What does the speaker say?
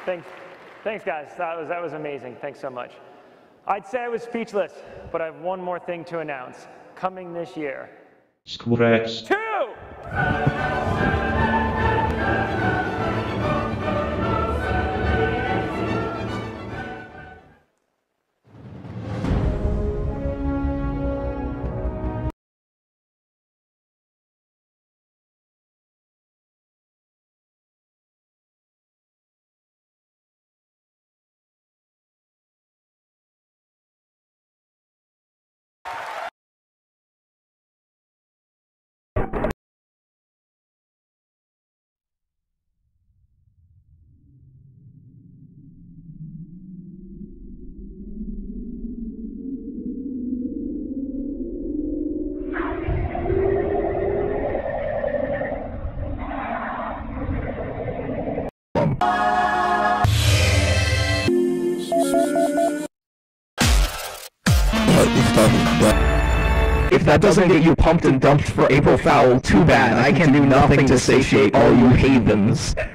Thanks, guys. That was amazing. Thanks so much. I'd say I was speechless, but I have one more thing to announce. Coming this year. SQARXZ 2! If that doesn't get you pumped and dumped for April Foul, too bad. I can do nothing to satiate all you havens.